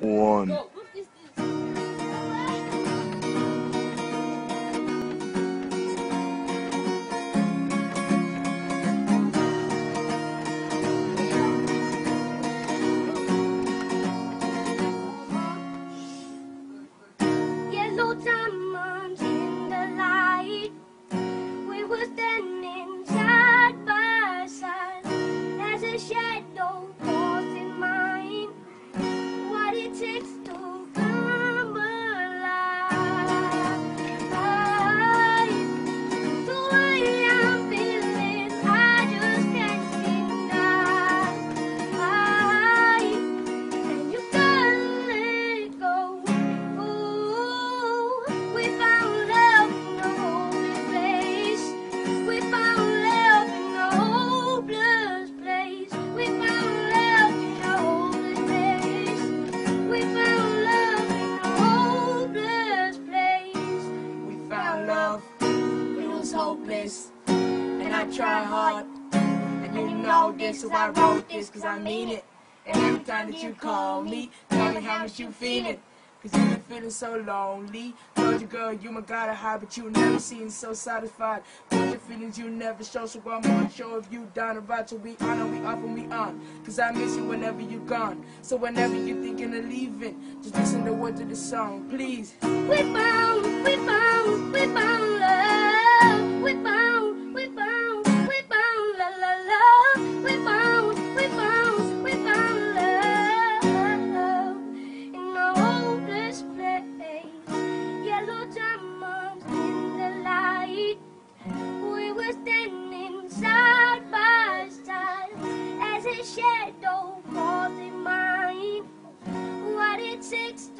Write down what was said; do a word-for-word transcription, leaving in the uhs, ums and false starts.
one. Yellow diamonds in the light. We were standing side by side as a shadow falls in mine. What it takes to come alive. The way I'm feeling, I just can't deny. And you gotta let go. Ooh, we found love in a holy place. We found love in a hopeless place. We found love in a holy place. We found love in a hopeless place. We found love, it was hopeless, and I tried hard, and you know this, so I wrote this, cause I mean it. And every time that you call me, tell me how much you feeling, cause you been feeling so lonely. Told you, girl, you my gotta hide, but you never seem so satisfied. With your feelings you never show, so I'm unsure if you down or right. So we on and we off and we on, cause I miss you whenever you gone. So whenever you thinking of leaving, just listen to words of the song, please. We found, we found, we found love. We found, we found, we found la la love. We found, we found, we found love in a hopeless place. Yellow diamonds in the light. We were standing side by side as a shadow falls in mine. What it takes